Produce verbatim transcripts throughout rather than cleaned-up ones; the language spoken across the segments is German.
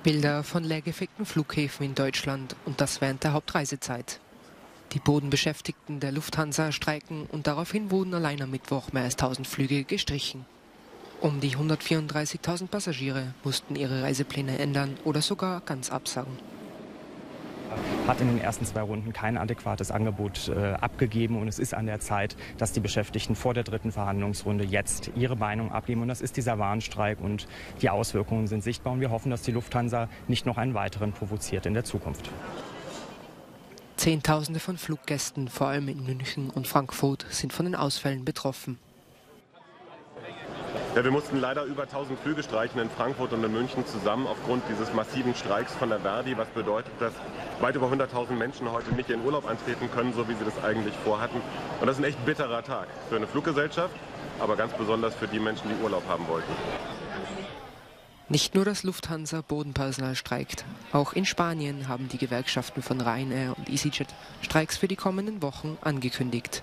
Bilder von leergefegten Flughäfen in Deutschland und das während der Hauptreisezeit. Die Bodenbeschäftigten der Lufthansa streiken und daraufhin wurden allein am Mittwoch mehr als tausend Flüge gestrichen. Um die hundertvierunddreißigtausend Passagiere mussten ihre Reisepläne ändern oder sogar ganz absagen. Hat in den ersten zwei Runden kein adäquates Angebot äh, abgegeben. Und es ist an der Zeit, dass die Beschäftigten vor der dritten Verhandlungsrunde jetzt ihre Meinung abgeben. Und das ist dieser Warnstreik und die Auswirkungen sind sichtbar. Und wir hoffen, dass die Lufthansa nicht noch einen weiteren provoziert in der Zukunft. Zehntausende von Fluggästen, vor allem in München und Frankfurt, sind von den Ausfällen betroffen. Ja, wir mussten leider über tausend Flüge streichen in Frankfurt und in München zusammen aufgrund dieses massiven Streiks von der Verdi, was bedeutet, dass weit über hunderttausend Menschen heute nicht in Urlaub antreten können, so wie sie das eigentlich vorhatten. Und das ist ein echt bitterer Tag für eine Fluggesellschaft, aber ganz besonders für die Menschen, die Urlaub haben wollten. Nicht nur das Lufthansa-Bodenpersonal streikt. Auch in Spanien haben die Gewerkschaften von Ryanair und EasyJet Streiks für die kommenden Wochen angekündigt.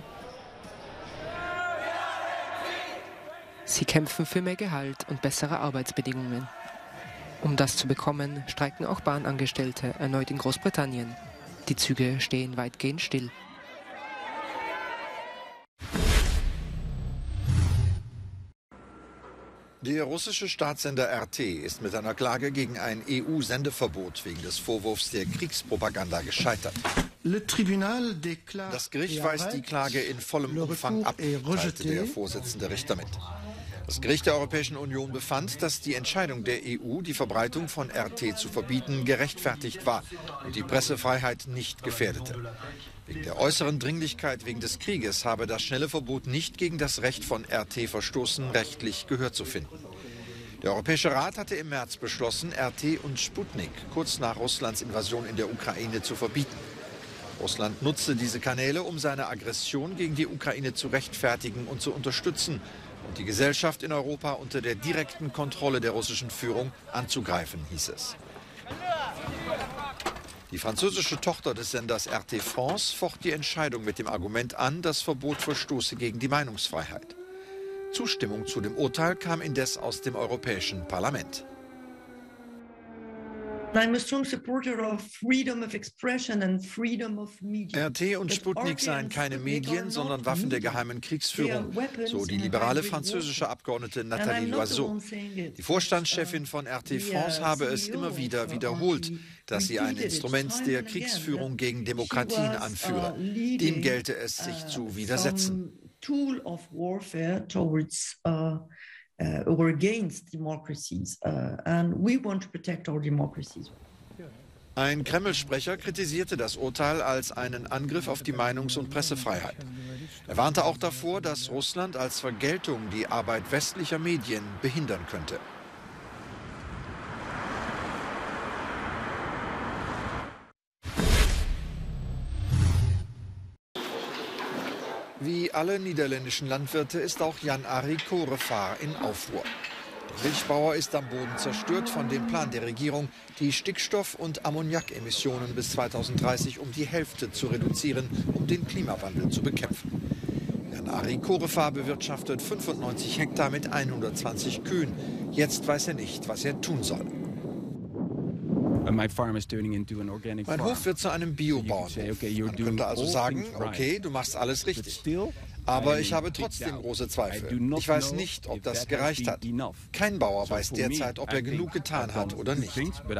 Sie kämpfen für mehr Gehalt und bessere Arbeitsbedingungen. Um das zu bekommen, streiken auch Bahnangestellte erneut in Großbritannien. Die Züge stehen weitgehend still. Der russische Staatssender R T ist mit einer Klage gegen ein E U-Sendeverbot wegen des Vorwurfs der Kriegspropaganda gescheitert. Das Gericht weist die Klage in vollem Umfang ab, teilte der Vorsitzende Richter mit. Das Gericht der Europäischen Union befand, dass die Entscheidung der E U, die Verbreitung von R T zu verbieten, gerechtfertigt war und die Pressefreiheit nicht gefährdete. Wegen der äußeren Dringlichkeit wegen des Krieges habe das schnelle Verbot nicht gegen das Recht von R T verstoßen, rechtlich Gehör zu finden. Der Europäische Rat hatte im März beschlossen, R T und Sputnik kurz nach Russlands Invasion in der Ukraine zu verbieten. Russland nutzte diese Kanäle, um seine Aggression gegen die Ukraine zu rechtfertigen und zu unterstützen und die Gesellschaft in Europa unter der direkten Kontrolle der russischen Führung anzugreifen, hieß es. Die französische Tochter des Senders R T France focht die Entscheidung mit dem Argument an, das Verbot verstoße gegen die Meinungsfreiheit. Zustimmung zu dem Urteil kam indes aus dem Europäischen Parlament. R T und Sputnik seien keine Medien, sondern Waffen der geheimen Kriegsführung, so die liberale französische Abgeordnete Nathalie Loiseau. Die Vorstandschefin von R T France habe es immer wieder wiederholt, dass sie ein Instrument der Kriegsführung gegen Demokratien anführe. Dem gelte es, sich zu widersetzen. Uh, or against democracies, uh, and we want to protect our democracies. Ein Kreml-Sprecher kritisierte das Urteil als einen Angriff auf die Meinungs- und Pressefreiheit. Er warnte auch davor, dass Russland als Vergeltung die Arbeit westlicher Medien behindern könnte. Wie alle niederländischen Landwirte ist auch Jan-Arie Korevaar in Aufruhr. Der Milchbauer ist am Boden zerstört von dem Plan der Regierung, die Stickstoff- und Ammoniakemissionen bis zweitausenddreißig um die Hälfte zu reduzieren, um den Klimawandel zu bekämpfen. Jan-Arie Korevaar bewirtschaftet fünfundneunzig Hektar mit hundertzwanzig Kühen. Jetzt weiß er nicht, was er tun soll. Mein Hof wird zu einem Biobauernhof. Man könnte also sagen, okay, du machst alles richtig. Aber ich habe trotzdem große Zweifel. Ich weiß nicht, ob das gereicht hat. Kein Bauer weiß derzeit, ob er genug getan hat oder nicht.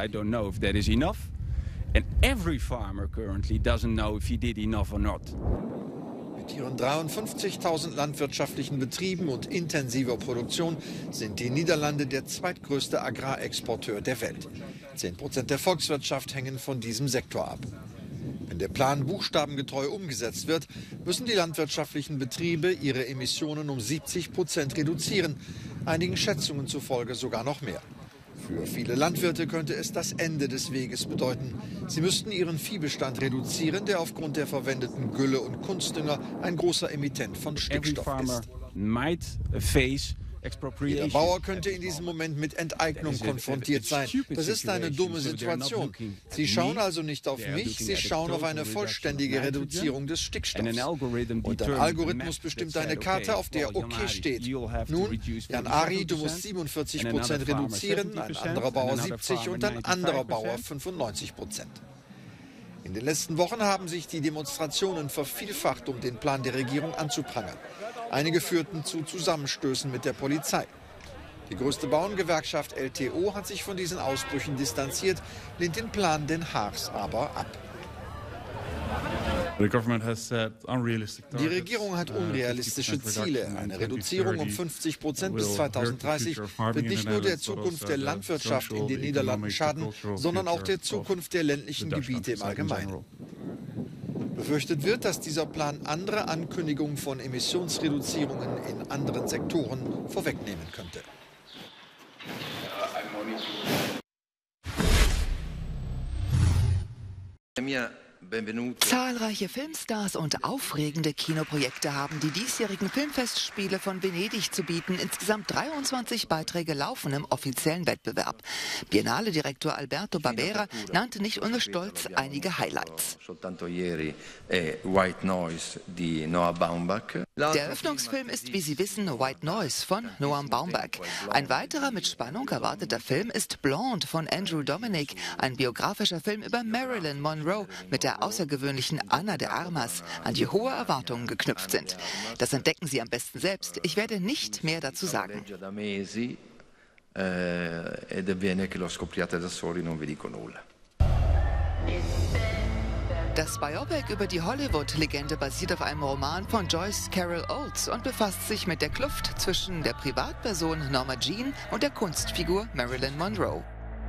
Mit ihren dreiundfünfzigtausend landwirtschaftlichen Betrieben und intensiver Produktion sind die Niederlande der zweitgrößte Agrarexporteur der Welt. Zehn Prozent der Volkswirtschaft hängen von diesem Sektor ab. Wenn der Plan buchstabengetreu umgesetzt wird, müssen die landwirtschaftlichen Betriebe ihre Emissionen um siebzig Prozent reduzieren, einigen Schätzungen zufolge sogar noch mehr. Für viele Landwirte könnte es das Ende des Weges bedeuten. Sie müssten ihren Viehbestand reduzieren, der aufgrund der verwendeten Gülle und Kunstdünger ein großer Emittent von Stickstoff ist. Jeder Bauer könnte in diesem Moment mit Enteignung konfrontiert sein. Das ist eine dumme Situation. Sie schauen also nicht auf mich, sie schauen auf eine vollständige Reduzierung des Stickstoffs. Und ein Algorithmus bestimmt eine Karte, auf der OK steht. Nun, Jan Ari, du musst siebenundvierzig Prozent reduzieren, ein anderer Bauer siebzig und ein anderer Bauer fünfundneunzig Prozent. In den letzten Wochen haben sich die Demonstrationen vervielfacht, um den Plan der Regierung anzuprangern. Einige führten zu Zusammenstößen mit der Polizei. Die größte Bauerngewerkschaft L T O hat sich von diesen Ausbrüchen distanziert, lehnt den Plan Den Haags aber ab. Die Regierung hat unrealistische Ziele. Eine Reduzierung um fünfzig Prozent bis zweitausenddreißig wird nicht nur der Zukunft der Landwirtschaft in den Niederlanden schaden, sondern auch der Zukunft der ländlichen Gebiete im Allgemeinen. Befürchtet wird, dass dieser Plan andere Ankündigungen von Emissionsreduzierungen in anderen Sektoren vorwegnehmen könnte. Zahlreiche Filmstars und aufregende Kinoprojekte haben die diesjährigen Filmfestspiele von Venedig zu bieten. Insgesamt dreiundzwanzig Beiträge laufen im offiziellen Wettbewerb. Biennale-Direktor Alberto Barbera nannte nicht ohne Stolz einige Highlights. Der Eröffnungsfilm ist, wie Sie wissen, White Noise von Noam Baumbach. Ein weiterer mit Spannung erwarteter Film ist Blonde von Andrew Dominik, ein biografischer Film über Marilyn Monroe mit der außergewöhnlichen Anna de Armas, an die hohe Erwartungen geknüpft sind. Das entdecken Sie am besten selbst. Ich werde nicht mehr dazu sagen. Das Biopic über die Hollywood-Legende basiert auf einem Roman von Joyce Carol Oates und befasst sich mit der Kluft zwischen der Privatperson Norma Jean und der Kunstfigur Marilyn Monroe.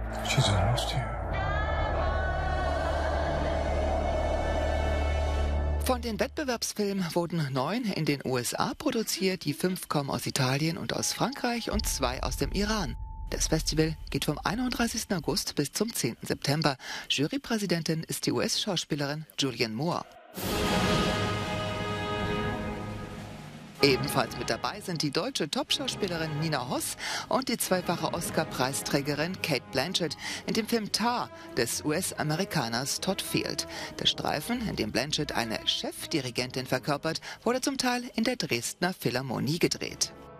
Von den Wettbewerbsfilmen wurden neun in den U S A produziert, die fünf kommen aus Italien und aus Frankreich und zwei aus dem Iran. Das Festival geht vom einunddreißigsten August bis zum zehnten September. Jurypräsidentin ist die U S-Schauspielerin Julianne Moore. Ebenfalls mit dabei sind die deutsche Topschauspielerin Nina Hoss und die zweifache Oscar-Preisträgerin Cate Blanchett in dem Film Tar des U S-Amerikaners Todd Field. Der Streifen, in dem Blanchett eine Chefdirigentin verkörpert, wurde zum Teil in der Dresdner Philharmonie gedreht.